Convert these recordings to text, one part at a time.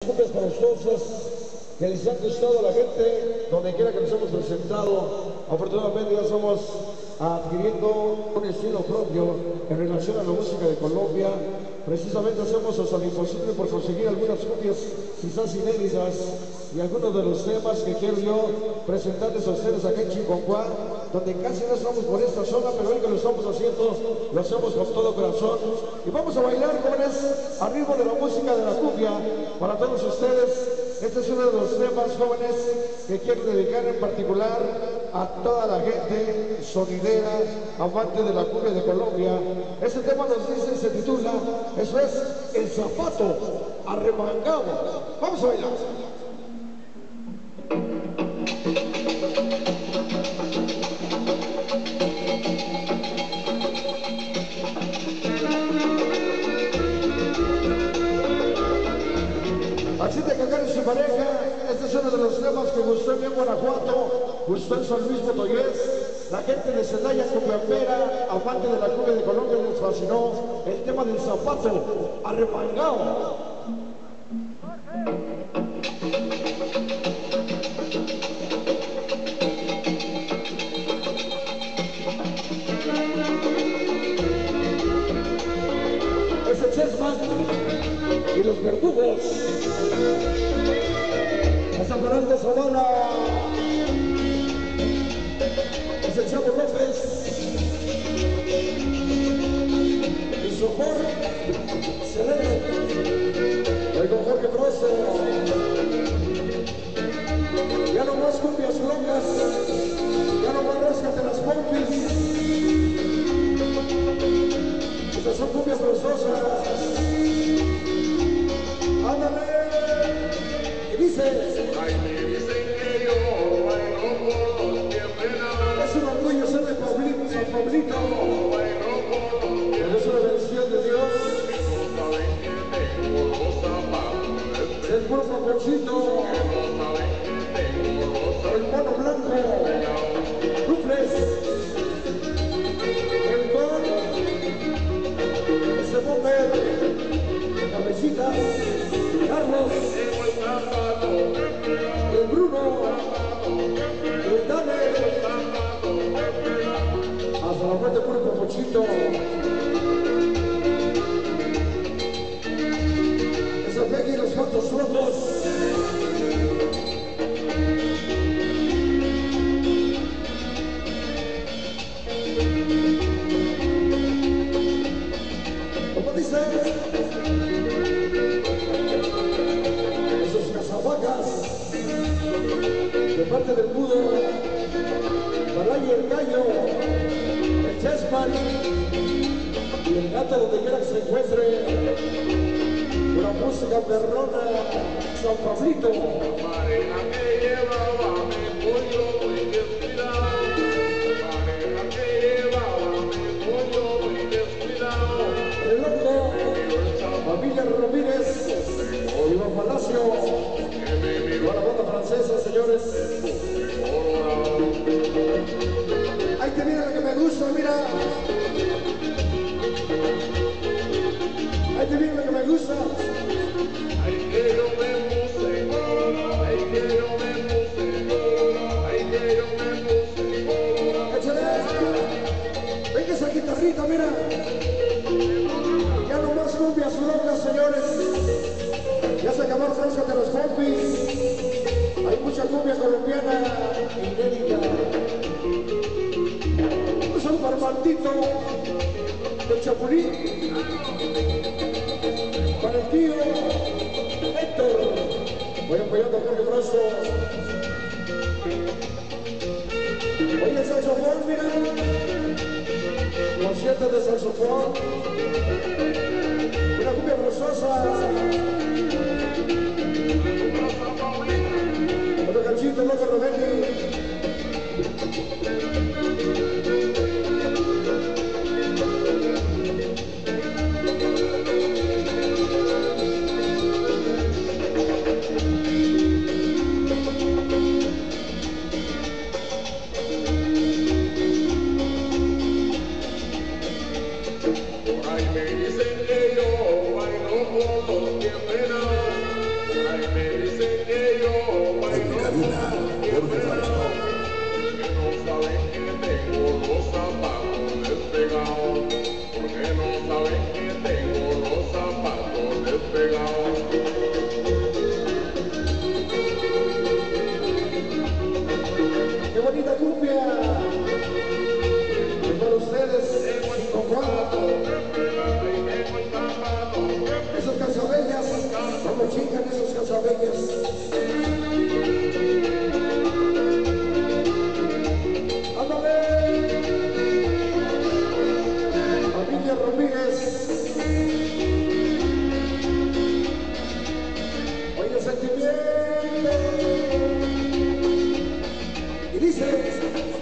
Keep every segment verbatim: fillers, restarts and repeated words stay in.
cumbias costosas que les han gustado a la gente, donde quiera que nos hemos presentado. Afortunadamente ya somos adquiriendo un estilo propio en relación a la música de Colombia. Precisamente hacemos hasta lo imposible por conseguir algunas cumbias quizás inéditas y algunos de los temas que quiero yo presentarles a ustedes acá en Chiconcuá, donde casi no estamos por esta zona, pero hoy que lo estamos haciendo, lo hacemos con todo corazón. Y vamos a bailar, jóvenes, al ritmo de la música de la cumbia para todos ustedes. Este es uno de los temas, jóvenes, que quiero dedicar en particular a toda la gente sonidera, amante de la cumbia de Colombia. Este tema nos dice, se titula, eso es El Zapato Arremangado. Vamos a bailar. Así de cagar en su pareja, este es uno de los temas que gustó en Guanajuato, gustó en San Luis Potosí. La gente de Celaya, cumbiambera, amante de la cumbia de Colombia, les fascinó el tema del zapato arremangado. Ese Chessman y los verdugos. A San Fernando Zavala. Es el Chavo López. Y Sopor. Selene. El con Jorge Proce. Ya no más cumbias locas. Ya no más ráscate las pompis. Estas son cumbias grososas. Ándale. Y dice. Ay, me dicen que yo bailo por los pies penados. Es un orgullo ser de Pablito, San Pablito. Bailo por los pies. Es una bendición de Dios. Que no saben que tengo los zapatos. Es puro papochito. Que no saben que tengo los zapatos. El mono blanco. Rufles. El gol. Ese bomber. Cabecita. Carlos. El Bruno, el Daniel, hasta la muerte puro popochito. Esa Peggy y los cuantos locos. ¿Cómo dice? De parte del Budo, Balay el Gallo, el Chessman y el Gato, donde quiera que se encuentre, una música perrona, San Pablito. Pareja que llevaba mi pollo muy descuidado, pareja que llevaba mi pollo muy descuidado. El loco, familia Ramírez, Iván Palacio. A la banda francesa, señores. Ahí te viene lo que me gusta, mira. Ahí te viene lo que me gusta. Ay, que yo me puse, ay, que yo me puse, ay, que yo me puse. Échale. Venga esa guitarrita, mira. Ya no más cumbias locas, señores. Ya se acabaron de los pompis. Hay mucha cumbia colombiana inédita. Es un barbantito del Chapulín. Para el tío Héctor. Voy apoyando a Jorge Brazo. Oye, el saxofón, mira. Concierto de saxofón. Una cumbia rososa. Otro cachito, loco Rogelio. Por le chingan esos cazabeños. ¡Ándale! Familia Rodríguez. Oye, sentimiento. Y dice...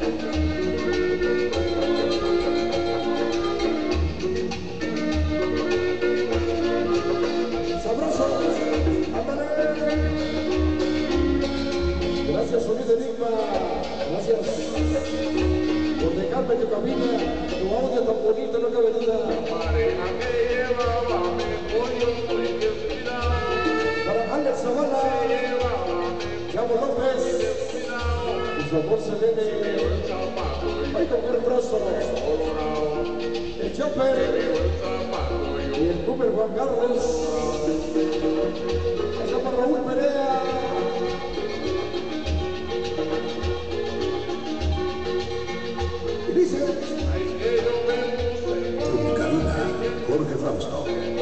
Gracias, Sonido Enigma. Gracias por dejarme tu cabina, tu audio tan bonito, no cabe duda. Pareja que llevaba pollo, soy descuidado. Para Alex Zavala, Chavo López, y su amor Selene, Michael Gerfroso, el Chopper y el Cooper Juan Carlos. Esa para Raúl Perea. Dice Tu cabina, Jorge Fausto.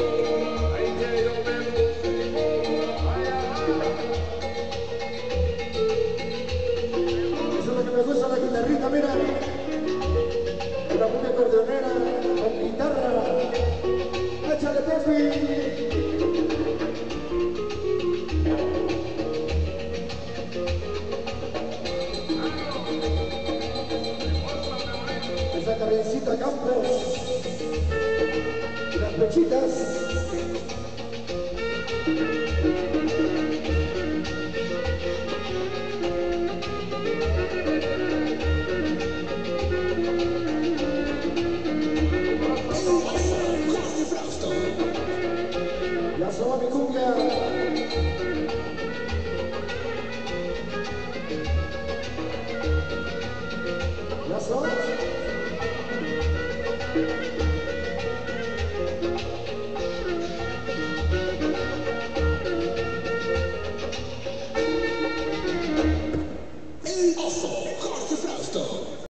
Eso es lo que me gusta, la guitarrita, mira. Una buena acordeonera con guitarra. Échale, Pepe. Esa Carrencita Campos y las pechitas. Ya se va mi cumbia.